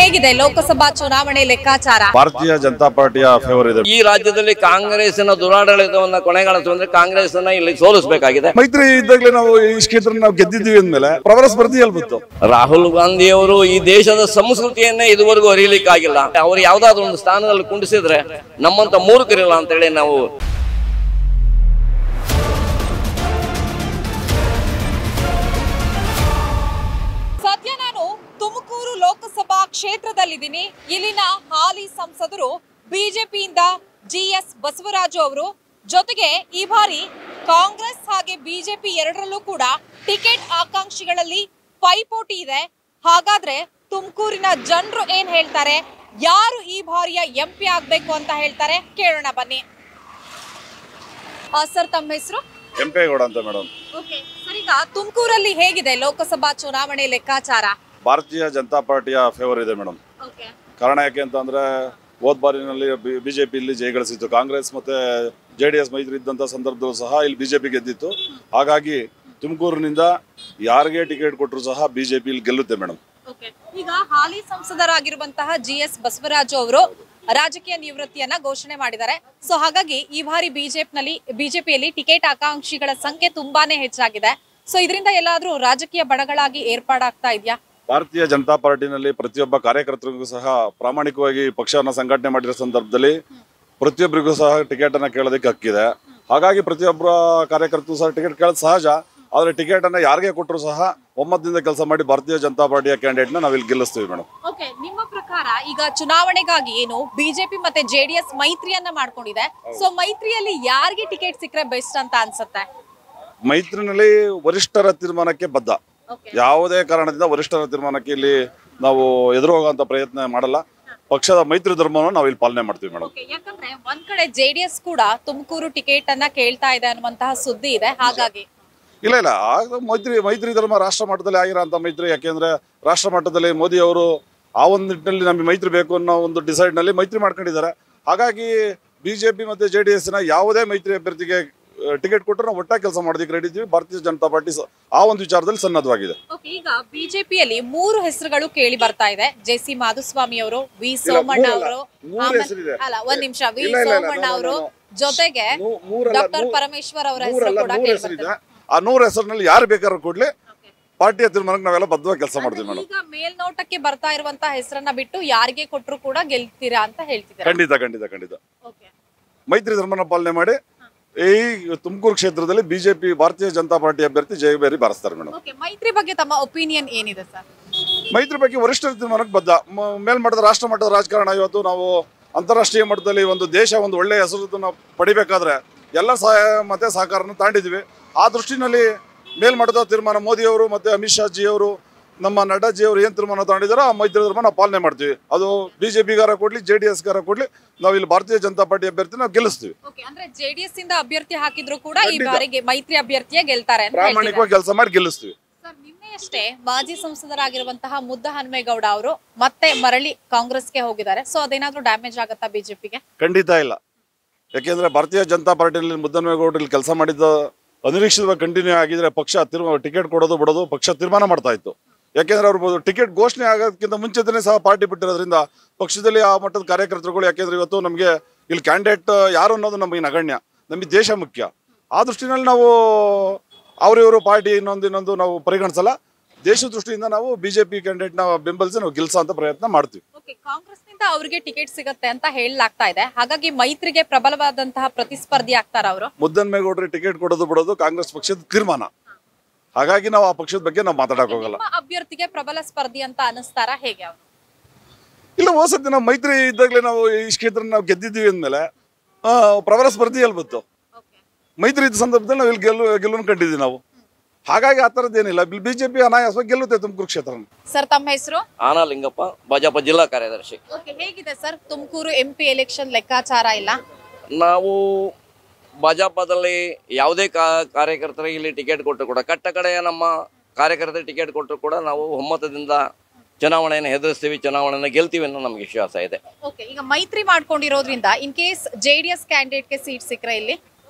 ಹೇಗಿದೆ ಲೋಕಸಭಾ ಚುನಾವಣೆ ಲೆಕ್ಕಾಚಾರ? ಭಾರತೀಯ ಜನತಾ ಪಾರ್ಟಿಯ ಫೇವರ್ ಇದೆ. ಈ ರಾಜ್ಯದಲ್ಲಿ ಕಾಂಗ್ರೆಸ್ನ ದುರಾಡಳಿತವನ್ನ ಕೊನೆಗಾಣಿಸುವಂದ್ರೆ ಕಾಂಗ್ರೆಸ್ ಅನ್ನ ಇಲ್ಲಿ ಸೋಲಿಸಬೇಕಾಗಿದೆ. ಮೈತ್ರಿ ಇದ್ದಾಗಲೇ ನಾವು ಈ ಕ್ಷೇತ್ರ ನಾವು ಗೆದ್ದಿದ್ದೀವಿ ಅಂದ್ಮೇಲೆ ಪ್ರಬಲ ಸ್ಪರ್ಧೆಯಲ್ಲಿ ಬಂತು. ರಾಹುಲ್ ಗಾಂಧಿ ಅವರು ಈ ದೇಶದ ಸಂಸ್ಕೃತಿಯನ್ನೇ ಇದುವರೆಗೂ ಅರಿಯಲಿಕ್ಕಾಗಿಲ್ಲ. ಅವರು ಯಾವ್ದಾದ್ರು ಒಂದು ಸ್ಥಾನದಲ್ಲಿ ಕುಂಡಿಸಿದ್ರೆ ನಮ್ಮಂತ ಮೂರ್ಖರಿಲ್ಲ ಅಂತ ಹೇಳಿ ನಾವು ತುಮಕೂರು ಲೋಕಸಭಾ ಕ್ಷೇತ್ರದಲ್ಲಿದ್ದೀನಿ. ಇಲ್ಲಿನ ಹಾಲಿ ಸಂಸದರು ಬಿಜೆಪಿಯಿಂದ ಜಿಎಸ್ ಬಸವರಾಜು ಅವರು, ಜೊತೆಗೆ ಈ ಬಾರಿ ಕಾಂಗ್ರೆಸ್ ಹಾಗೆ ಬಿಜೆಪಿ ಎರಡರಲ್ಲೂ ಕೂಡ ಟಿಕೆಟ್ ಆಕಾಂಕ್ಷಿಗಳಲ್ಲಿ ಪೈಪೋಟಿ ಇದೆ. ಹಾಗಾದ್ರೆ ತುಮಕೂರಿನ ಜನರು ಏನ್ ಹೇಳ್ತಾರೆ, ಯಾರು ಈ ಬಾರಿಯ ಎಂಪಿ ಆಗ್ಬೇಕು ಅಂತ ಹೇಳ್ತಾರೆ, ಕೇಳೋಣ ಬನ್ನಿ. ಸರ್, ತಮ್ಮ ಹೆಸರು? ಕೆಂಪೇಗೌಡ ಅಂತ ಮೇಡಮ್. ಸರ್, ಈಗ ತುಮಕೂರಲ್ಲಿ ಹೇಗಿದೆ ಲೋಕಸಭಾ ಚುನಾವಣೆ ಲೆಕ್ಕಾಚಾರ? ಭಾರತೀಯ ಜನತಾ ಪಾರ್ಟಿಯ ಫೇವರ್ ಇದೆ ಮೇಡಮ್. ಕಾರಣ ಯಾಕೆ ಅಂತಂದ್ರೆ ಹೋದ ಬಾರಿನಲ್ಲಿ ಬಿಜೆಪಿ ಇಲ್ಲಿ ಜಯಗಳಿಸಿತ್ತು. ಕಾಂಗ್ರೆಸ್ ಮತ್ತೆ ಜೆಡಿಎಸ್ ಮೈತ್ರಿ ಇದ್ದಂತ ಸಂದರ್ಭದಲ್ಲೂ ಸಹ ಇಲ್ಲಿ ಬಿಜೆಪಿ ಗೆದ್ದಿತ್ತು. ಹಾಗಾಗಿ ತುಮಕೂರಿನಿಂದ ಯಾರಿಗೆ ಟಿಕೆಟ್ ಕೊಟ್ಟರು ಸಹ ಬಿಜೆಪಿ ಇಲ್ಲಿ ಗೆಲ್ಲುತ್ತೆ ಮೇಡಮ್. ಈಗ ಹಾಲಿ ಸಂಸದರಾಗಿರುವಂತಹ ಜಿಎಸ್ ಬಸವರಾಜು ಅವರು ರಾಜಕೀಯ ನಿವೃತ್ತಿಯನ್ನ ಘೋಷಣೆ ಮಾಡಿದ್ದಾರೆ. ಸೊ ಹಾಗಾಗಿ ಈ ಬಾರಿ ಬಿಜೆಪಿಯಲ್ಲಿ ಟಿಕೆಟ್ ಆಕಾಂಕ್ಷಿಗಳ ಸಂಖ್ಯೆ ತುಂಬಾನೇ ಹೆಚ್ಚಾಗಿದೆ. ಸೊ ಇದರಿಂದ ಎಲ್ಲಾದ್ರೂ ರಾಜಕೀಯ ಬಣಗಳಾಗಿ ಏರ್ಪಾಡಾಗ್ತಾ ಇದೆಯಾ? ಭಾರತೀಯ ಜನತಾ ಪಾರ್ಟಿನಲ್ಲಿ ಪ್ರತಿಯೊಬ್ಬ ಕಾರ್ಯಕರ್ತರಿಗೂ ಸಹ ಪ್ರಾಮಾಣಿಕವಾಗಿ ಪಕ್ಷವನ್ನು ಸಂಘಟನೆ ಮಾಡಿರೋ ಸಂದರ್ಭದಲ್ಲಿ ಪ್ರತಿಯೊಬ್ಬರಿಗೂ ಸಹ ಟಿಕೆಟ್ ಅನ್ನ ಕೇಳೋದಕ್ಕೆ ಹಕ್ಕಿದೆ. ಹಾಗಾಗಿ ಪ್ರತಿಯೊಬ್ಬರ ಕಾರ್ಯಕರ್ತರು ಸಹ ಟಿಕೆಟ್ ಕೇಳೋದು ಸಹಜ. ಆದ್ರೆ ಟಿಕೆಟ್ ಅನ್ನ ಯಾರಿಗೆ ಕೊಟ್ಟರು ಸಹ ಒಮ್ಮತದಿಂದ ಕೆಲಸ ಮಾಡಿ ಭಾರತೀಯ ಜನತಾ ಪಾರ್ಟಿಯ ಕ್ಯಾಂಡಿಡೇಟ್ ನ ನಾವಿಲ್ಲಿ ಗೆಲ್ಲಿಸ್ತೀವಿ ಮೇಡಮ್. ನಿಮ್ಮ ಪ್ರಕಾರ ಈಗ ಚುನಾವಣೆಗಾಗಿ ಏನು ಬಿಜೆಪಿ ಮತ್ತೆ ಜೆಡಿಎಸ್ ಮೈತ್ರಿಯನ್ನ ಮಾಡ್ಕೊಂಡಿದೆ. ಸೊ ಮೈತ್ರಿಯಲ್ಲಿ ಯಾರಿಗೆ ಟಿಕೆಟ್ ಸಿಕ್ಕರೆ ಬೆಸ್ಟ್ ಅಂತ ಅನ್ಸುತ್ತೆ? ಮೈತ್ರಿನಲ್ಲಿ ವರಿಷ್ಠರ ತೀರ್ಮಾನಕ್ಕೆ ಬದ್ಧ. ಯಾವುದೇ ಕಾರಣದಿಂದ ವರಿಷ್ಠರ ತೀರ್ಮಾನಕ್ಕೆ ಇಲ್ಲಿ ನಾವು ಎದುರು ಹೋಗುವಂತ ಪ್ರಯತ್ನ ಮಾಡಲ್ಲ. ಪಕ್ಷದ ಮೈತ್ರಿ ಧರ್ಮವನ್ನು ನಾವು ಇಲ್ಲಿ ಪಾಲನೆ ಮಾಡ್ತೀವಿ ಮೇಡಮ್. ಯಾಕಂದ್ರೆ ಒಂದ್ ಕಡೆ ಜೆಡಿಎಸ್ ಕೂಡ ತುಮಕೂರು ಟಿಕೆಟ್ ಅನ್ನ ಕೇಳ್ತಾ ಇದೆ ಅನ್ನುವಂತಹ ಸುದ್ದಿ ಇದೆ. ಹಾಗಾಗಿ ಇಲ್ಲ ಮೈತ್ರಿ ಧರ್ಮ ರಾಷ್ಟ್ರ ಮಟ್ಟದಲ್ಲಿ ಆಗಿರೋ ಅಂತ ಮೈತ್ರಿ. ಯಾಕೆಂದ್ರೆ ರಾಷ್ಟ್ರ ಮಟ್ಟದಲ್ಲಿ ಮೋದಿ ಅವರು ಆ ಒಂದು ನಿಟ್ಟಿನಲ್ಲಿ ನಮಗೆ ಮೈತ್ರಿ ಬೇಕು ಅನ್ನೋ ಒಂದು ಡಿಸೈಡ್ ನಲ್ಲಿ ಮೈತ್ರಿ ಮಾಡ್ಕೊಂಡಿದ್ದಾರೆ. ಹಾಗಾಗಿ ಬಿಜೆಪಿ ಮತ್ತೆ ಜೆಡಿಎಸ್ ನ ಯಾವುದೇ ಮೈತ್ರಿ ಅಭ್ಯರ್ಥಿಗೆ ಟಿಕೆಟ್ ಕೊಟ್ಟರೆ ನಾವು ಒಟ್ಟಾಗಿ ಕೆಲಸ ಮಾಡೋದಕ್ಕೆ ರೆಡಿ ಇದ್ದೀವಿ. ಭಾರತೀಯ ಜನತಾ ಪಾರ್ಟಿ ಆ ಒಂದು ವಿಚಾರದಲ್ಲಿ ಸನ್ನದ್ಧವಾಗಿದೆ. ಈಗ ಬಿಜೆಪಿಯಲ್ಲಿ 3 ಹೆಸರುಗಳು ಕೇಳಿ ಬರ್ತಾ ಇದೆ. ಜೆಸಿ ಮಾಧುಸ್ವಾಮಿ ಅವರು, ವಿ ಸೋಮಣ್ಣ ಅವರು, ಒಂದ್ ನಿಮಿಷ, ವಿ ಸೋಮಣ್ಣ ಅವರು, ಜೊತೆಗೆ ಡಾಕ್ಟರ್ ಪರಮೇಶ್ವರ್ ಅವರ ಹೆಸರು ಕೂಡ ಕೇಳಿ ಬರ್ತಾ ಇದೆ. ಆ 3 ಹೆಸರಿನಲ್ಲಿ ಯಾರು ಬೇಕಾದ್ರೂ ಕೊಡ್ಲಿ, ಪಾರ್ಟಿಯ ತೀರ್ಮಾನಕ್ಕೆ ನಾವೆಲ್ಲ ಬದ್ಧವಾಗಿ ಕೆಲಸ ಮಾಡ್ತೀವಿ ಮೇಡಮ್. ಈಗ ಮೇಲ್ನೋಟಕ್ಕೆ ಬರ್ತಾ ಇರುವಂತಹ ಹೆಸರನ್ನ ಬಿಟ್ಟು ಯಾರಿಗೆ ಕೊಟ್ಟರು ಕೂಡ ಗೆಲ್ತೀರಾ ಅಂತ ಹೇಳ್ತಿದ್ದಾರೆ? ಖಂಡಿತ ಮೈತ್ರಿ ಧರ್ಮನ ಪಾಲನೆ ಮಾಡಿ ಈ ತುಮಕೂರು ಕ್ಷೇತ್ರದಲ್ಲಿ ಬಿಜೆಪಿ ಭಾರತೀಯ ಜನತಾ ಪಾರ್ಟಿ ಅಭ್ಯರ್ಥಿ ಜಯಬೇರಿ ಬಾರಿಸ್ತಾರೆ ಮೇಡಮ್. ಮೈತ್ರಿ ಬಗ್ಗೆ ತಮ್ಮ ಒಪಿನಿಯನ್ ಏನಿದೆ ಸರ್? ಮೈತ್ರಿ ಬಗ್ಗೆ ವರಿಷ್ಠರ ತೀರ್ಮಾನಕ್ಕೆ ಬದ್ಧ. ಮೇಲ್ಮಟ್ಟದ ರಾಷ್ಟ್ರ ಮಟ್ಟದ ರಾಜಕಾರಣ. ಇವತ್ತು ನಾವು ಅಂತಾರಾಷ್ಟ್ರೀಯ ಮಟ್ಟದಲ್ಲಿ ಒಂದು ದೇಶ ಒಂದು ಒಳ್ಳೆಯ ಹೆಸರನ್ನು ಪಡಿಬೇಕಾದ್ರೆ ಎಲ್ಲ ಸಹಾಯ ಮತ್ತೆ ಸಹಕಾರನ ತಾಂಡಿದ್ವಿ. ಆ ದೃಷ್ಟಿನಲ್ಲಿ ಮೇಲ್ಮಟ್ಟದ ತೀರ್ಮಾನ ಮೋದಿಯವರು ಮತ್ತೆ ಅಮಿತ್ ಶಾ ಜಿ ಅವರು, ನಮ್ಮ ನಡ್ಡಾಜಿ ಅವರು ಏನು ತೀರ್ಮಾನ ತಗೊಂಡಿದ್ದಾರೋ ಆ ಮೈತ್ರಿ ಧರ್ಮ ನಾವು ಪಾಲನೆ ಮಾಡ್ತೀವಿ. ಅದು ಬಿಜೆಪಿಗಾರ ಕೊಡ್ಲಿ ಜೆಡಿಎಸ್ ಗಾರ ಕೊಡ್ಲಿ, ನಾವು ಇಲ್ಲಿ ಭಾರತೀಯ ಜನತಾ ಪಾರ್ಟಿ ಅಭ್ಯರ್ಥಿ ನಾವು ಗೆಲ್ಲಿಸ್ತೀವಿ. ಅಂದ್ರೆ ಜೆಡಿಎಸ್ ಇಂದ ಅಭ್ಯರ್ಥಿ ಹಾಕಿದ್ರು ಕೂಡ ಈ ಬಾರಿಗೆ ಮೈತ್ರಿ ಅಭ್ಯರ್ಥಿಯೇ ಗೆಲ್ತಾರೆ ಅಂತ ಪ್ರಾಮಾಣಿಕವಾಗಿ ಕೆಲಸ ಮಾಡಿ ಗೆಲ್ಲಿಸ್ತೀವಿ. ನಿನ್ನೆಯಷ್ಟೇ ಮಾಜಿ ಸಂಸದರಾಗಿರುವಂತಹ ಮುದ್ದಹನುಮೇಗೌಡ ಅವರು ಮತ್ತೆ ಮರಳಿ ಕಾಂಗ್ರೆಸ್ಗೆ ಹೋಗಿದ್ದಾರೆ. ಸೊ ಅದೇನಾದ್ರೂ ಡ್ಯಾಮೇಜ್ ಆಗುತ್ತಾ ಬಿಜೆಪಿಗೆ? ಖಂಡಿತ ಇಲ್ಲ. ಯಾಕೆಂದ್ರೆ ಭಾರತೀಯ ಜನತಾ ಪಾರ್ಟಿಯಲ್ಲಿ ಮುದ್ದಹನುಮೇಗೌಡ ಇಲ್ಲಿ ಕೆಲಸ ಮಾಡಿದ ಅನಿರೀಕ್ಷಿತವಾಗಿ ಕಂಟಿನ್ಯೂ ಆಗಿದ್ರೆ ಪಕ್ಷ ಟಿಕೆಟ್ ಕೊಡೋದು ಬಿಡೋದು ಪಕ್ಷ ತೀರ್ಮಾನ ಮಾಡ್ತಾ ಇತ್ತು. ಯಾಕೆಂದ್ರೆ ಅವ್ರು ಟಿಕೆಟ್ ಘೋಷಣೆ ಆಗೋದಕ್ಕಿಂತ ಮುಂಚೆನೇ ಸಹ ಪಾರ್ಟಿ ಬಿಟ್ಟಿರೋದ್ರಿಂದ ಪಕ್ಷದಲ್ಲಿ ಆ ಮಟ್ಟದ ಕಾರ್ಯಕರ್ತರುಗಳು, ಯಾಕೆಂದ್ರೆ ಇವತ್ತು ನಮಗೆ ಇಲ್ಲಿ ಕ್ಯಾಂಡಿಡೇಟ್ ಯಾರು ಅನ್ನೋದು ನಮಗೆ ನಗಣ್ಯ, ನಮಗೆ ದೇಶ ಮುಖ್ಯ. ಆ ದೃಷ್ಟಿನಲ್ಲಿ ನಾವು ಅವರಿವರು ಪಾರ್ಟಿ ಇನ್ನೊಂದು ನಾವು ಪರಿಗಣಿಸಲ್ಲ. ದೇಶ ದೃಷ್ಟಿಯಿಂದ ನಾವು ಬಿಜೆಪಿ ಕ್ಯಾಂಡಿಡೇಟ್ ನ ಬೆಂಬಲಿಸಿ ನಾವು ಗೆಲ್ಸೋ ಪ್ರಯತ್ನ ಮಾಡ್ತೀವಿ. ಕಾಂಗ್ರೆಸ್ ನಿಂದ ಅವರಿಗೆ ಟಿಕೆಟ್ ಸಿಗುತ್ತೆ ಅಂತ ಹೇಳಲಾಗ್ತಾ ಇದೆ. ಹಾಗಾಗಿ ಮೈತ್ರಿಗೆ ಪ್ರಬಲವಾದಂತಹ ಪ್ರತಿಸ್ಪರ್ಧಿ ಆಗ್ತಾರ ಅವರು. ಮುದ್ದಹನುಮೇಗೌಡರಿಗೆ ಟಿಕೆಟ್ ಕೊಡೋದು ಬಿಡೋದು ಕಾಂಗ್ರೆಸ್ ಪಕ್ಷದ ತೀರ್ಮಾನ. ಹಾಗಾಗಿ ನಾವು ಆ ಪಕ್ಷದ ಬಗ್ಗೆ ನಾವು ಮಾತಾಡಕ್ ಹೋಗಲ್ಲ. ಅಭ್ಯರ್ಥಿಗೆ ಪ್ರಬಲ ಸ್ಪರ್ಧಿ ಅಂತ ಅನಿಸ್ತಾರ ಹೇಗೆ ಅವರು? ಇಲ್ಲ, ಹೋಸತಿ ನಾವು ಮೈತ್ರಿ ಇದ್ದಾಗಲೇ ನಾವು ಈ ಕ್ಷೇತ್ರ ನಾವು ಗೆದ್ದಿದ್ದೀವಿ ಅಂದ್ಮೇಲೆ ಪ್ರಬಲ ಸ್ಪರ್ಧೆಯಲ್ಲಿ ಬಂತು. ಮೈತ್ರಿ ಇದ್ದ ಸಂದರ್ಭದಲ್ಲಿ ನಾವು ಇಲ್ಲಿ ಗೆಲುವನ್ನು ಕಂಡಿದ್ದೀವಿ ನಾವು. ಹಾಗಾಗಿ ಆ ಥರದ್ದೇನಿಲ್ಲ. ಬಿಜೆಪಿ ಅನಾಯಾಸವಾಗಿ ಗೆಲ್ಲುತ್ತೆ ತುಮಕೂರು ಕ್ಷೇತ್ರ. ಸರ್, ತಮ್ಮ ಹೆಸರು? ಆನಲಿಂಗಪ್ಪ, ಭಾಜಪ ಜಿಲ್ಲಾ ಕಾರ್ಯದರ್ಶಿ. ಹೇಗಿದೆ ಸರ್ ತುಮಕೂರು ಎಂಪಿ ಎಲೆಕ್ಷನ್ ಲೆಕ್ಕಾಚಾರ ಇಲ್ಲ? ನಾವು ಭಾಜಪದಲ್ಲಿ ಯಾವುದೇ ಕಾರ್ಯಕರ್ತರಿಗೆ ಇಲ್ಲಿ ಟಿಕೆಟ್ ಕೊಟ್ಟರು ಕೂಡ, ಕಟ್ಟ ಕಡೆಯ ನಮ್ಮ ಕಾರ್ಯಕರ್ತರಿಗೆ ಟಿಕೆಟ್ ಕೊಟ್ಟರು ಕೂಡ ನಾವು ಒಮ್ಮತದಿಂದ ಚುನಾವಣೆಯನ್ನು ಎದುರಿಸ್ತೀವಿ, ಚುನಾವಣೆಯನ್ನು ಗೆಲ್ತೀವಿ ಅನ್ನೋ ನಮಗೆ ವಿಶ್ವಾಸ ಇದೆ. ಈಗ ಮೈತ್ರಿ ಮಾಡ್ಕೊಂಡಿರೋದ್ರಿಂದ ಇನ್ ಕೇಸ್ ಜೆಡಿಎಸ್ ಕ್ಯಾಂಡಿಡೇಟ್ಗೆ ಸೀಟ್ ಸಿಕ್ಕರೆ ಇಲ್ಲಿ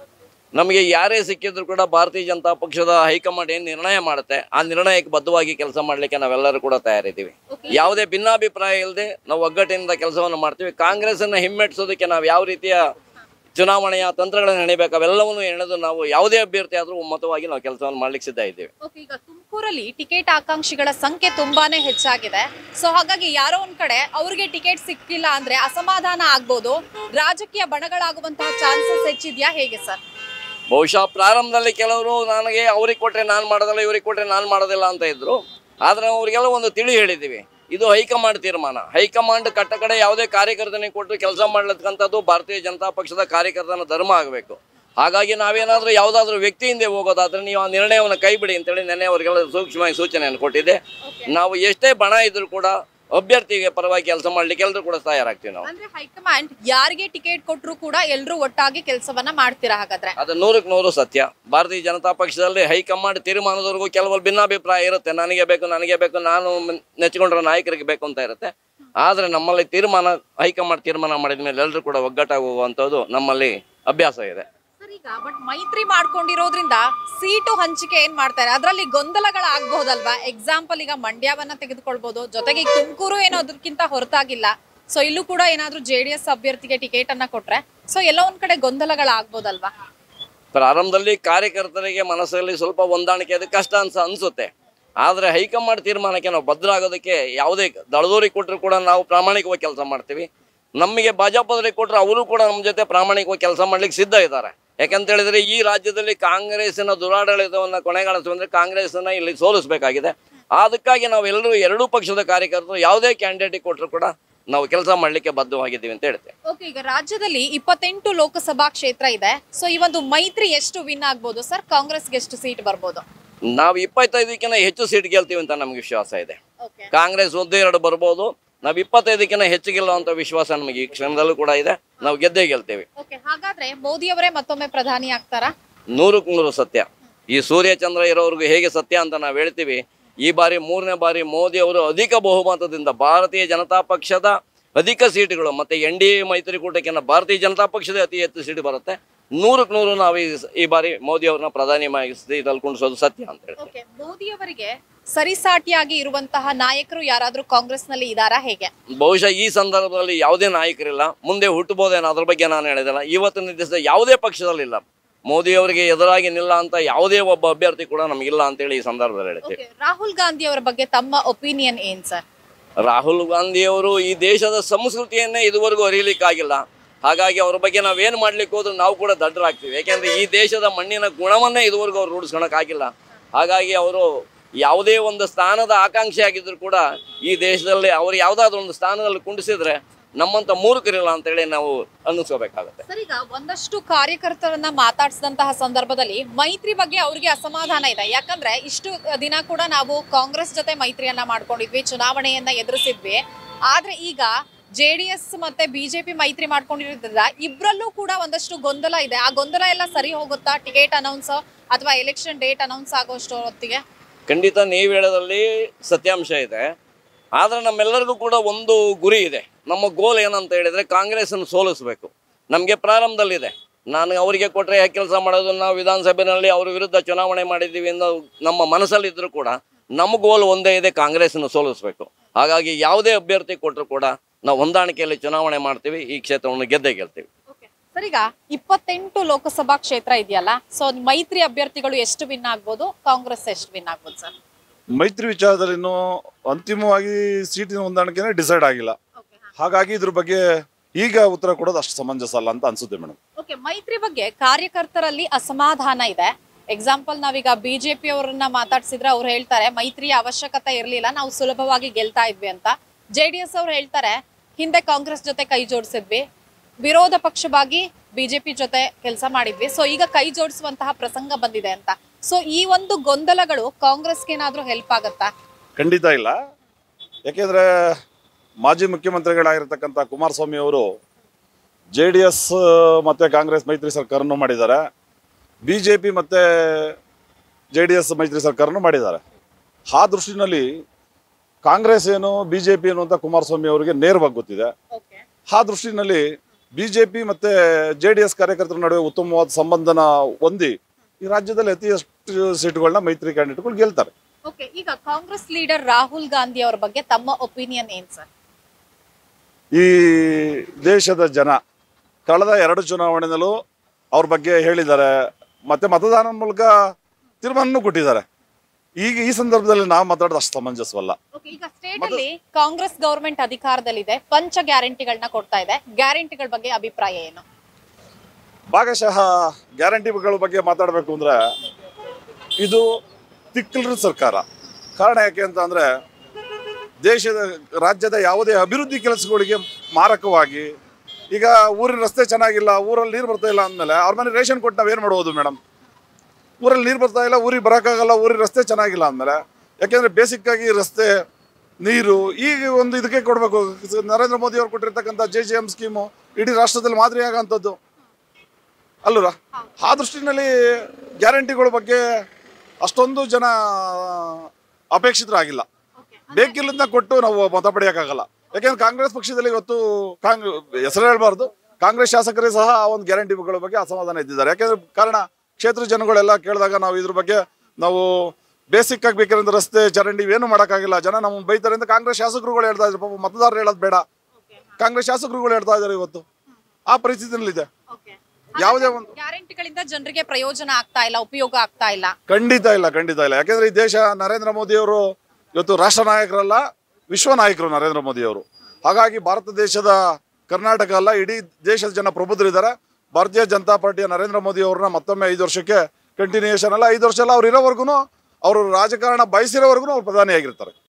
ನಮಗೆ ಯಾರೇ ಸಿಕ್ಕಿದ್ರು ಕೂಡ ಭಾರತೀಯ ಜನತಾ ಪಕ್ಷದ ಹೈಕಮಾಂಡ್ ಏನು ನಿರ್ಣಯ ಮಾಡುತ್ತೆ ಆ ನಿರ್ಣಯಕ್ಕೆ ಬದ್ಧವಾಗಿ ಕೆಲಸ ಮಾಡಲಿಕ್ಕೆ ನಾವೆಲ್ಲರೂ ಕೂಡ ತಯಾರಿದ್ದೀವಿ. ಯಾವುದೇ ಭಿನ್ನಾಭಿಪ್ರಾಯ ಇಲ್ಲದೆ ನಾವು ಒಗ್ಗಟ್ಟಿನಿಂದ ಕೆಲಸವನ್ನು ಮಾಡ್ತೀವಿ. ಕಾಂಗ್ರೆಸ್ಸನ್ನು ಹಿಮ್ಮೆಟ್ಟಿಸೋದಕ್ಕೆ ನಾವು ಯಾವ ರೀತಿಯ ಚುನಾವಣೆಯ ತಂತ್ರಗಳನ್ನು ಹೆಣಿಬೇಕು ಅವೆಲ್ಲವನ್ನು ಹೆಣೆದು ನಾವು ಯಾವುದೇ ಅಭ್ಯರ್ಥಿ ಆದರೂ ಒಮ್ಮತವಾಗಿ ನಾವು ಕೆಲಸವನ್ನು ಮಾಡ್ಲಿಕ್ಕೆ ಸಿದ್ಧ ಇದ್ದೇವೆ. ಈಗ ತುಮಕೂರಲ್ಲಿ ಟಿಕೆಟ್ ಆಕಾಂಕ್ಷಿಗಳ ಸಂಖ್ಯೆ ತುಂಬಾನೇ ಹೆಚ್ಚಾಗಿದೆ. ಸೊ ಹಾಗಾಗಿ ಯಾರೋ ಒಂದ್ ಕಡೆ ಅವ್ರಿಗೆ ಟಿಕೆಟ್ ಸಿಕ್ಕಿಲ್ಲ ಅಂದ್ರೆ ಅಸಮಾಧಾನ ಆಗ್ಬೋದು, ರಾಜಕೀಯ ಬಣಗಳಾಗುವಂತಹ ಚಾನ್ಸಸ್ ಹೆಚ್ಚಿದ್ಯಾ, ಹೇಗೆ ಸರ್? ಬಹುಶಃ ಪ್ರಾರಂಭದಲ್ಲಿ ಕೆಲವರು ನನಗೆ ಅವ್ರಿಗೆ ಕೊಟ್ಟರೆ ನಾನು ಮಾಡೋದಿಲ್ಲ, ಇವ್ರಿಗೆ ಕೊಟ್ಟರೆ ನಾನು ಮಾಡೋದಿಲ್ಲ ಅಂತ ಇದ್ರು. ಆದರೆ ಅವರಿಗೆಲ್ಲ ಒಂದು ತಿಳಿ ಹೇಳಿದ್ದೀವಿ, ಇದು ಹೈಕಮಾಂಡ್ ತೀರ್ಮಾನ. ಹೈಕಮಾಂಡ್ ಕಟ್ಟ ಕಡೆ ಯಾವುದೇ ಕಾರ್ಯಕರ್ತನಿಗೆ ಕೊಟ್ಟು ಕೆಲಸ ಮಾಡ್ಲಕ್ಕಂಥದ್ದು ಭಾರತೀಯ ಜನತಾ ಪಕ್ಷದ ಕಾರ್ಯಕರ್ತನ ಧರ್ಮ ಆಗಬೇಕು. ಹಾಗಾಗಿ ನಾವೇನಾದರೂ ಯಾವುದಾದ್ರೂ ವ್ಯಕ್ತಿ ಹಿಂದೆ ಹೋಗೋದಾದ್ರೆ ನೀವು ಆ ನಿರ್ಣಯವನ್ನು ಕೈ ಬಿಡಿ ಅಂತೇಳಿ ನೆನ್ನೆ ಅವರಿಗೆಲ್ಲ ಸೂಕ್ಷ್ಮವಾಗಿ ಸೂಚನೆಯನ್ನು ಕೊಟ್ಟಿದ್ದೆ. ನಾವು ಎಷ್ಟೇ ಬಣ ಇದ್ರೂ ಕೂಡ ಅಭ್ಯರ್ಥಿಗೆ ಪರವಾಗಿ ಕೆಲಸ ಮಾಡ್ಲಿಕ್ಕೆ ಎಲ್ಲರೂ ಕೂಡ ತಯಾರಾಗ್ತೀವಿ ನಾವು. ಅಂದ್ರೆ ಹೈಕಮಾಂಡ್ ಯಾರಿಗೆ ಟಿಕೆಟ್ ಕೊಟ್ಟರು ಕೂಡ ಎಲ್ಲರೂ ಒಟ್ಟಾಗಿ ಕೆಲಸವನ್ನ ಮಾಡ್ತೀರಾ ಹಾಗಾದ್ರೆ? ಅದು 100% ಸತ್ಯ. ಭಾರತೀಯ ಜನತಾ ಪಕ್ಷದಲ್ಲಿ ಹೈಕಮಾಂಡ್ ತೀರ್ಮಾನದವರೆಗೂ ಕೆಲವರು ಭಿನ್ನಾಭಿಪ್ರಾಯ ಇರುತ್ತೆ. ನನಗೆ ಬೇಕು, ನಾನು ನೆಚ್ಚಿಕೊಂಡ್ರೆ ನಾಯಕರಿಗೆ ಬೇಕು ಅಂತ ಇರುತ್ತೆ. ಆದ್ರೆ ನಮ್ಮಲ್ಲಿ ಹೈಕಮಾಂಡ್ ತೀರ್ಮಾನ ಮಾಡಿದ ಮೇಲೆ ಎಲ್ಲರೂ ಕೂಡ ಒಗ್ಗಟ್ಟಾಗಿ ಹೋಗುವಂಥದ್ದು ನಮ್ಮಲ್ಲಿ ಅಭ್ಯಾಸ ಇದೆ. ಬಟ್ ಮೈತ್ರಿ ಮಾಡ್ಕೊಂಡಿರೋದ್ರಿಂದ ಸೀಟು ಹಂಚಿಕೆ ಏನ್ ಮಾಡ್ತಾರೆ, ಅದರಲ್ಲಿ ಗೊಂದಲಗಳಾಗಬಹುದಲ್ವಾ? ಎಕ್ಸಾಂಪಲ್ ಈಗ ಮಂಡ್ಯವನ್ನ ತೆಗೆದುಕೊಳ್ಬಹುದು, ಜೊತೆಗೆ ಈಗ ತುಮಕೂರು ಏನೋ ಅದಕ್ಕಿಂತ ಹೊರತಾಗಿಲ್ಲ. ಸೊ ಇಲ್ಲೂ ಕೂಡ ಏನಾದ್ರೂ JDS ಅಭ್ಯರ್ಥಿಗೆ ಟಿಕೆಟ್ ಅನ್ನ ಕೊಟ್ರೆ ಸೊ ಎಲ್ಲ ಒಂದ್ ಕಡೆ ಗೊಂದಲಗಳಾಗಬಹುದಲ್ವಾ? ಪ್ರಾರಂಭದಲ್ಲಿ ಕಾರ್ಯಕರ್ತರಿಗೆ ಮನಸ್ಸಲ್ಲಿ ಸ್ವಲ್ಪ ಹೊಂದಾಣಿಕೆ ಅದು ಕಷ್ಟ ಅನ್ಸುತ್ತೆ. ಆದ್ರೆ ಹೈಕಮಾಂಡ್ ತೀರ್ಮಾನಕ್ಕೆ ನಾವು ಭದ್ರ ಆಗೋದಕ್ಕೆ ಯಾವುದೇ ದಳದೋರಿಗೆ ಕೊಟ್ಟರು ಕೂಡ ನಾವು ಪ್ರಾಮಾಣಿಕವಾಗಿ ಕೆಲಸ ಮಾಡ್ತೀವಿ. ನಮಗೆ ಭಾಜಪದವರಿಗೆ ಕೊಟ್ಟರೆ ಅವರು ಕೂಡ ನಮ್ಮ ಜೊತೆ ಪ್ರಾಮಾಣಿಕವಾಗಿ ಕೆಲಸ ಮಾಡ್ಲಿಕ್ಕೆ ಸಿದ್ಧ ಇದ್ದಾರೆ. ಯಾಕಂತ ಹೇಳಿದ್ರೆ ಈ ರಾಜ್ಯದಲ್ಲಿ ಕಾಂಗ್ರೆಸ್ಸಿನ ದುರಾಡಳಿತವನ್ನು ಕೊನೆಗಾಣಿಸುವಂದ್ರೆ ಕಾಂಗ್ರೆಸ್ಸನ್ನ ಇಲ್ಲಿ ಸೋಲಿಸಬೇಕಾಗಿದೆ. ಅದಕ್ಕಾಗಿ ನಾವೆಲ್ಲರೂ ಎರಡೂ ಪಕ್ಷದ ಕಾರ್ಯಕರ್ತರು ಯಾವುದೇ ಕ್ಯಾಂಡಿಡೇಟ್ ಕೊಟ್ಟರು ಕೂಡ ನಾವು ಕೆಲಸ ಮಾಡ್ಲಿಕ್ಕೆ ಬದ್ಧವಾಗಿದ್ದೀವಿ ಅಂತ ಹೇಳ್ತೇವೆ. ಓಕೆ, ಈಗ ರಾಜ್ಯದಲ್ಲಿ 28 ಲೋಕಸಭಾ ಕ್ಷೇತ್ರ ಇದೆ. ಸೊ ಈ ಒಂದು ಮೈತ್ರಿ ಎಷ್ಟು ವಿನ್ ಆಗ್ಬೋದು ಸರ್? ಕಾಂಗ್ರೆಸ್ಗೆ ಎಷ್ಟು ಸೀಟ್ ಬರ್ಬೋದು? ನಾವು 25ಕ್ಕಿಂತ ಹೆಚ್ಚು ಸೀಟ್ ಗೆಲ್ತೀವಿ ಅಂತ ನಮ್ಗೆ ವಿಶ್ವಾಸ ಇದೆ. ಕಾಂಗ್ರೆಸ್ 1-2 ಬರ್ಬೋದು. ನಾವು 25ಕ್ಕಿಂತ ಹೆಚ್ಚು ಗೆಲ್ಲುವಂತ ವಿಶ್ವಾಸ ನಮಗೆ ಈ ಕ್ಷಣದಲ್ಲೂ ಕೂಡ ಇದೆ. ನಾವು ಗೆದ್ದೇ ಗೆಲ್ತೇವೆ. ಹಾಗಾದ್ರೆ ಮೋದಿ ಅವರೇ ಮತ್ತೊಮ್ಮೆ ಪ್ರಧಾನಿ ಆಗ್ತಾರಾ? 100% ಸತ್ಯ. ಈ ಸೂರ್ಯ ಚಂದ್ರ ಇರೋವರೆಗೂ ಹೇಗೆ ಸತ್ಯ ಅಂತ ನಾವು ಹೇಳ್ತೀವಿ, ಈ ಬಾರಿ 3ನೇ ಬಾರಿ ಮೋದಿ ಅವರು ಅಧಿಕ ಬಹುಮತದಿಂದ ಭಾರತೀಯ ಜನತಾ ಪಕ್ಷದ ಅಧಿಕ ಸೀಟುಗಳು ಮತ್ತೆ NDA ಮೈತ್ರಿಕೂಟಕ್ಕಿಂತ ಭಾರತೀಯ ಜನತಾ ಪಕ್ಷದ ಅತಿ ಹೆಚ್ಚು ಸೀಟು ಬರುತ್ತೆ. 100% ನಾವು ಈ ಬಾರಿ ಮೋದಿ ಅವ್ರನ್ನ ಪ್ರಧಾನಿ ಸ್ಥಿತಿಯಲ್ಲಿ ಕುಣಿಸೋದು ಸತ್ಯ ಅಂತ ಹೇಳ್ತೀವಿ. ಮೋದಿ ಅವರಿಗೆ ಸರಿಸಾಟಿಯಾಗಿ ಇರುವಂತಹ ನಾಯಕರು ಯಾರಾದ್ರೂ ಕಾಂಗ್ರೆಸ್ ನಲ್ಲಿ ಇದಾರಾ, ಹೇಗೆ? ಬಹುಶಃ ಈ ಸಂದರ್ಭದಲ್ಲಿ ಯಾವುದೇ ನಾಯಕರಿಲ್ಲ, ಮುಂದೆ ಹುಟ್ಟಬಹುದೇನೋ ಅದ್ರ ಬಗ್ಗೆ ನಾನು ಹೇಳಿದಿಲ್ಲ. ಇವತ್ತಿನ ದಿವಸ ಯಾವುದೇ ಪಕ್ಷದಲ್ಲಿಲ್ಲ, ಮೋದಿ ಅವರಿಗೆ ಎದುರಾಗಿ ನಿಲ್ಲ ಅಂತ ಯಾವುದೇ ಒಬ್ಬ ಅಭ್ಯರ್ಥಿ ಕೂಡ ನಮಗಿಲ್ಲ ಅಂತೇಳಿ ಈ ಸಂದರ್ಭದಲ್ಲಿ ಹೇಳ್ತೀವಿ. ರಾಹುಲ್ ಗಾಂಧಿ ಅವರ ಬಗ್ಗೆ ತಮ್ಮ ಒಪಿನಿಯನ್ ಏನ್ ಸರ್? ರಾಹುಲ್ ಗಾಂಧಿ ಅವರು ಈ ದೇಶದ ಸಂಸ್ಕೃತಿಯನ್ನೇ ಇದುವರೆಗೂ ಅರಿಯಲಿಕ್ಕಾಗಿಲ್ಲ. ಹಾಗಾಗಿ ಅವ್ರ ಬಗ್ಗೆ ನಾವೇನು ಮಾಡ್ಲಿಕ್ಕೆ ಹೋದ್ರೂ ನಾವು ಕೂಡ ದಡ್ಡರಾಗ್ತೀವಿ. ಯಾಕೆಂದ್ರೆ ಈ ದೇಶದ ಮಣ್ಣಿನ ಗುಣವನ್ನೇ ಇದುವರೆಗೂ ಅವ್ರು ರೂಢಿಸ್ಕೊಳಕ್ಕಾಗಿಲ್ಲ. ಹಾಗಾಗಿ ಅವರು ಯಾವುದೇ ಒಂದು ಸ್ಥಾನದ ಆಕಾಂಕ್ಷಿ ಆಗಿದ್ರು ಕೂಡ ಈ ದೇಶದಲ್ಲಿ ಅವ್ರು ಯಾವುದಾದ್ರೂ ಒಂದು ಸ್ಥಾನದಲ್ಲಿ ಕುಂಡಿಸಿದ್ರೆ ನಮ್ಮಂತ ಮೂರ್ಖರಿಲ್ಲ ಅಂತೇಳಿ ನಾವು ಅನ್ನಿಸ್ಕೋಬೇಕಾಗುತ್ತೆ. ಸರ್, ಈಗ ಒಂದಷ್ಟು ಕಾರ್ಯಕರ್ತರನ್ನ ಮಾತಾಡಿಸಿದಂತಹ ಸಂದರ್ಭದಲ್ಲಿ ಮೈತ್ರಿ ಬಗ್ಗೆ ಅವ್ರಿಗೆ ಅಸಮಾಧಾನ ಇದೆ. ಯಾಕಂದ್ರೆ ಇಷ್ಟು ದಿನ ಕೂಡ ನಾವು ಕಾಂಗ್ರೆಸ್ ಜೊತೆ ಮೈತ್ರಿಯನ್ನ ಮಾಡ್ಕೊಂಡಿದ್ವಿ, ಚುನಾವಣೆಯನ್ನ ಎದುರಿಸಿದ್ವಿ. ಆದ್ರೆ ಈಗ JDS ಮತ್ತೆ BJP ಮೈತ್ರಿ ಮಾಡ್ಕೊಂಡಿರೋದ್ರಿಂದ ಇಬ್ರಲ್ಲೂ ಕೂಡ ಒಂದಷ್ಟು ಗೊಂದಲ ಇದೆ. ಆ ಗೊಂದಲ ಎಲ್ಲ ಸರಿ ಹೋಗುತ್ತಾ ಟಿಕೆಟ್ ಅನೌನ್ಸ್ ಅಥವಾ ಎಲೆಕ್ಷನ್ ಡೇಟ್ ಅನೌನ್ಸ್ ಆಗೋಷ್ಟು ಹೊತ್ತಿಗೆ? ಖಂಡಿತ ನೀವು ಹೇಳೋದ್ರಲ್ಲಿ ಸತ್ಯಾಂಶ ಇದೆ. ಆದರೆ ನಮ್ಮೆಲ್ಲರಿಗೂ ಕೂಡ ಒಂದು ಗುರಿ ಇದೆ. ನಮ್ಮ ಗೋಲ್ ಏನಂತ ಹೇಳಿದರೆ ಕಾಂಗ್ರೆಸ್ಸನ್ನು ಸೋಲಿಸಬೇಕು. ನಮಗೆ ಪ್ರಾರಂಭದಲ್ಲಿದೆ, ನಾನು ಅವರಿಗೆ ಕೊಟ್ಟರೆ ಯಾಕೆ ಕೆಲಸ ಮಾಡೋದು, ನಾವು ವಿಧಾನಸಭೆಯಲ್ಲಿ ಅವ್ರ ವಿರುದ್ಧ ಚುನಾವಣೆ ಮಾಡಿದ್ದೀವಿ ಅನ್ನೋ ನಮ್ಮ ಮನಸ್ಸಲ್ಲಿದ್ದರೂ ಕೂಡ ನಮ್ಮ ಗೋಲ್ ಒಂದೇ ಇದೆ, ಕಾಂಗ್ರೆಸ್ಸನ್ನು ಸೋಲಿಸಬೇಕು. ಹಾಗಾಗಿ ಯಾವುದೇ ಅಭ್ಯರ್ಥಿ ಕೊಟ್ಟರು ಕೂಡ ನಾವು ಹೊಂದಾಣಿಕೆಯಲ್ಲಿ ಚುನಾವಣೆ ಮಾಡ್ತೀವಿ, ಈ ಕ್ಷೇತ್ರವನ್ನು ಗೆದ್ದೇ ಗೆಲ್ತೀವಿ. ಸರ್, ಈಗ 28 ಲೋಕಸಭಾ ಕ್ಷೇತ್ರ ಇದೆಯಲ್ಲ, ಸೊ ಮೈತ್ರಿ ಅಭ್ಯರ್ಥಿಗಳು ಎಷ್ಟು ವಿನ್ ಆಗ್ಬೋದು, ಕಾಂಗ್ರೆಸ್ ಎಷ್ಟು ವಿನ್ ಆಗ್ಬೋದು ಸರ್? ಮೈತ್ರಿ ವಿಚಾರದಲ್ಲಿ ಇನ್ನೂ ಅಂತಿಮವಾಗಿ ಸೀಟಿನ ಹೊಂದಾಣಿಕೆನೇ ಡಿಸೈಡ್ ಆಗಿಲ್ಲ. ಹಾಗಾಗಿ ಇದ್ರ ಬಗ್ಗೆ ಈಗ ಉತ್ತರ ಕೊಡೋದು ಅಷ್ಟು ಸಮಂಜಸ ಅಲ್ಲ ಅಂತ ಅನ್ಸುತ್ತೆ ಮೇಡಮ್. ಓಕೆ, ಮೈತ್ರಿ ಬಗ್ಗೆ ಕಾರ್ಯಕರ್ತರಲ್ಲಿ ಅಸಮಾಧಾನ ಇದೆ. ಎಕ್ಸಾಂಪಲ್ ನಾವೀಗ BJP ಅವರನ್ನ ಮಾತಾಡ್ಸಿದ್ರೆ ಅವ್ರು ಹೇಳ್ತಾರೆ ಮೈತ್ರಿಯ ಅವಶ್ಯಕತೆ ಇರಲಿಲ್ಲ, ನಾವು ಸುಲಭವಾಗಿ ಗೆಲ್ತಾ ಇದ್ವಿ ಅಂತ. JDS ಅವ್ರು ಹೇಳ್ತಾರೆ ಹಿಂದೆ ಕಾಂಗ್ರೆಸ್ ಜೊತೆ ಕೈ ಜೋಡಿಸಿದ್ವಿ, ವಿರೋಧ ಪಕ್ಷವಾಗಿ BJP ಜೊತೆ ಕೆಲಸ ಮಾಡಿದ್ವಿ, ಸೊ ಈಗ ಕೈ ಜೋಡಿಸುವಂತಹ ಪ್ರಸಂಗ ಬಂದಿದೆ ಅಂತ. ಸೊ ಈ ಒಂದು ಗೊಂದಲಗಳು ಕಾಂಗ್ರೆಸ್ಗೆ ಏನಾದ್ರೂ ಹೆಲ್ಪ್ ಆಗತ್ತಾ? ಖಂಡಿತ ಇಲ್ಲ. ಯಾಕೆಂದ್ರೆ ಮಾಜಿ ಮುಖ್ಯಮಂತ್ರಿಗಳಾಗಿರ್ತಕ್ಕಂಥ ಕುಮಾರಸ್ವಾಮಿ ಅವರು JDS ಮತ್ತೆ ಕಾಂಗ್ರೆಸ್ ಮೈತ್ರಿ ಸರ್ಕಾರನೂ ಮಾಡಿದ್ದಾರೆ, BJP ಮತ್ತೆ JDS ಮೈತ್ರಿ ಸರ್ಕಾರನೂ ಮಾಡಿದ್ದಾರೆ. ಆ ದೃಷ್ಟಿನಲ್ಲಿ ಕಾಂಗ್ರೆಸ್ ಏನು BJP ಏನು ಅಂತ ಕುಮಾರಸ್ವಾಮಿ ಅವರಿಗೆ ನೇರವಾಗಿ ಗೊತ್ತಿದೆ. ಆ ದೃಷ್ಟಿನಲ್ಲಿ BJP ಮತ್ತು JDS ಕಾರ್ಯಕರ್ತರ ನಡುವೆ ಉತ್ತಮವಾದ ಸಂಬಂಧನ ಹೊಂದಿ ಈ ರಾಜ್ಯದಲ್ಲಿ ಅತಿ ಹೆಚ್ಚು ಸೀಟುಗಳನ್ನ ಮೈತ್ರಿ ಕ್ಯಾಂಡಿಡೇಟ್ಗಳು ಗೆಲ್ತಾರೆ. ಓಕೆ, ಈಗ ಕಾಂಗ್ರೆಸ್ ಲೀಡರ್ ರಾಹುಲ್ ಗಾಂಧಿ ಅವರ ಬಗ್ಗೆ ತಮ್ಮ ಒಪಿನಿಯನ್ ಏನ್ ಸರ್? ಈ ದೇಶದ ಜನ ಕಳೆದ 2 ಚುನಾವಣೆಯಲ್ಲೂ ಅವ್ರ ಬಗ್ಗೆ ಹೇಳಿದ್ದಾರೆ, ಮತ್ತೆ ಮತದಾನದ ಮೂಲಕ ತೀರ್ಮಾನನೂ ಕೊಟ್ಟಿದ್ದಾರೆ. ಈಗ ಈ ಸಂದರ್ಭದಲ್ಲಿ ನಾವು ಮಾತಾಡೋದು ಅಷ್ಟು ಸಮಂಜಸವಲ್ಲ. ಈಗ ಸ್ಟೇಟ್ ಅಲ್ಲಿ ಕಾಂಗ್ರೆಸ್ ಗವರ್ಮೆಂಟ್ ಅಧಿಕಾರದಲ್ಲಿದೆ, ಪಂಚ ಗ್ಯಾರಂಟಿಗಳನ್ನ ಕೊಡ್ತಾ ಇದೆ. ಗ್ಯಾರಂಟಿಗಳ ಬಗ್ಗೆ ಅಭಿಪ್ರಾಯ ಏನು? ಭಾಗಶಃ ಗ್ಯಾರಂಟಿಗಳ ಬಗ್ಗೆ ಮಾತಾಡಬೇಕು ಅಂದರೆ ಇದು ತಿಕ್ಕಲರ ಸರ್ಕಾರ. ಕಾರಣ ಯಾಕೆ ಅಂತ ಅಂದರೆ ರಾಜ್ಯದ ಯಾವುದೇ ಅಭಿವೃದ್ಧಿ ಕೆಲಸಗಳಿಗೆ ಮಾರಕವಾಗಿ, ಈಗ ಊರಿನ ರಸ್ತೆ ಚೆನ್ನಾಗಿಲ್ಲ, ಊರಲ್ಲಿ ನೀರು ಬರ್ತಾ ಇಲ್ಲ ಅಂದಮೇಲೆ ಅವ್ರ ಮನೆ ರೇಷನ್ ಕೊಟ್ಟು ನಾವೇನು ಮಾಡ್ಬೋದು ಮೇಡಮ್? ಊರಲ್ಲಿ ನೀರು ಬರ್ತಾ ಇಲ್ಲ, ಊರಿಗೆ ಬರೋಕ್ಕಾಗಲ್ಲ, ಊರಿಗೆ ರಸ್ತೆ ಚೆನ್ನಾಗಿಲ್ಲ ಅಂದಮೇಲೆ. ಯಾಕೆಂದರೆ ಬೇಸಿಕ್ಕಾಗಿ ರಸ್ತೆ, ನೀರು ಈಗ ಒಂದು ಇದಕ್ಕೆ ಕೊಡಬೇಕು. ನರೇಂದ್ರ ಮೋದಿ ಅವರು ಕೊಟ್ಟಿರ್ತಕ್ಕಂಥ JJM ಸ್ಕೀಮು ಇಡೀ ರಾಷ್ಟ್ರದಲ್ಲಿ ಮಾದರಿ ಆಗೋಂಥದ್ದು ಅಲ್ಲೂರ. ಆ ದೃಷ್ಟಿನಲ್ಲಿ ಗ್ಯಾರಂಟಿಗಳ ಬಗ್ಗೆ ಅಷ್ಟೊಂದು ಜನ ಅಪೇಕ್ಷಿತರಾಗಿಲ್ಲ. ಬೇಕಿಲ್ಲದನ್ನ ಕೊಟ್ಟು ನಾವು ಮತ ಪಡೆಯೋಕ್ಕಾಗಲ್ಲ. ಯಾಕೆಂದ್ರೆ ಕಾಂಗ್ರೆಸ್ ಪಕ್ಷದಲ್ಲಿ ಇವತ್ತು ಹೆಸರು ಹೇಳ್ಬಾರ್ದು, ಕಾಂಗ್ರೆಸ್ ಶಾಸಕರೇ ಸಹ ಆ ಒಂದು ಗ್ಯಾರಂಟಿಗಳ ಬಗ್ಗೆ ಅಸಮಾಧಾನ ಇದ್ದಿದ್ದಾರೆ. ಯಾಕೆಂದ್ರೆ ಕಾರಣ ಕ್ಷೇತ್ರ ಜನಗಳೆಲ್ಲ ಕೇಳಿದಾಗ ನಾವು ಇದ್ರ ಬಗ್ಗೆ ನಾವು ಬೇಸಿಕ್ ಆಗಿ ಬೇಕಿರೋಂಥ ರಸ್ತೆ ಚರಂಡಿ ಏನು ಮಾಡೋಕ್ಕಾಗಿಲ್ಲ, ಜನ ನಮ್ಮನ್ನು ಬೈತಾರೆ ಅಂತ ಕಾಂಗ್ರೆಸ್ ಶಾಸಕರುಗಳು ಹೇಳ್ತಾ ಇದ್ರು. ಪಾಪ ಮತದಾರರು ಹೇಳೋದು ಬೇಡ, ಕಾಂಗ್ರೆಸ್ ಶಾಸಕರುಗಳು ಹೇಳ್ತಾ ಇದ್ದಾರೆ. ಇವತ್ತು ಆ ಪರಿಸ್ಥಿತಿಯಲ್ಲಿದೆ. ಯಾವುದೇ ಒಂದು ಗ್ಯಾರಂಟಿಗಳಿಂದ ಜನರಿಗೆ ಪ್ರಯೋಜನ ಆಗ್ತಾ ಇಲ್ಲ, ಉಪಯೋಗ ಆಗ್ತಾ ಇಲ್ಲ. ಖಂಡಿತ ಇಲ್ಲ. ಯಾಕೆಂದ್ರೆ ಈ ದೇಶ ನರೇಂದ್ರ ಮೋದಿ ಅವರು ಇವತ್ತು ರಾಷ್ಟ್ರ ನಾಯಕರಲ್ಲ, ವಿಶ್ವ ನಾಯಕರು ನರೇಂದ್ರ ಮೋದಿ ಅವರು. ಹಾಗಾಗಿ ಭಾರತ ದೇಶದ ಕರ್ನಾಟಕ ಅಲ್ಲ, ಇಡೀ ದೇಶದ ಜನ ಪ್ರಬುದ್ಧರಿದ್ದಾರೆ. ಭಾರತೀಯ ಜನತಾ ಪಾರ್ಟಿಯ ನರೇಂದ್ರ ಮೋದಿ ಅವ್ರನ್ನ ಮತ್ತೊಮ್ಮೆ 5 ವರ್ಷಕ್ಕೆ ಕಂಟಿನ್ಯೂಯೇಷನ್ ಅಲ್ಲ, 5 ವರ್ಷ ಅಲ್ಲ, ಅವ್ರು ಇರೋವರೆಗೂ, ಅವರು ರಾಜಕಾರಣ ಬಯಸಿರೋವರೆಗೂ ಅವ್ರು ಪ್ರಧಾನಿಯಾಗಿರ್ತಾರೆ.